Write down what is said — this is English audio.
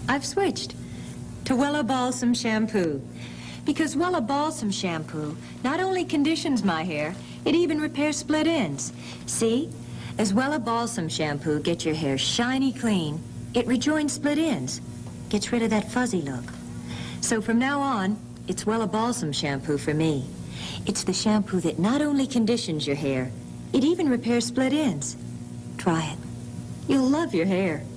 I've switched to Wella Balsam Shampoo. Because Wella Balsam Shampoo not only conditions my hair, it even repairs split ends. See? As Wella Balsam Shampoo gets your hair shiny clean, it rejoins split ends, gets rid of that fuzzy look. So from now on, it's Wella Balsam Shampoo for me. It's the shampoo that not only conditions your hair, it even repairs split ends. Try it. You'll love your hair.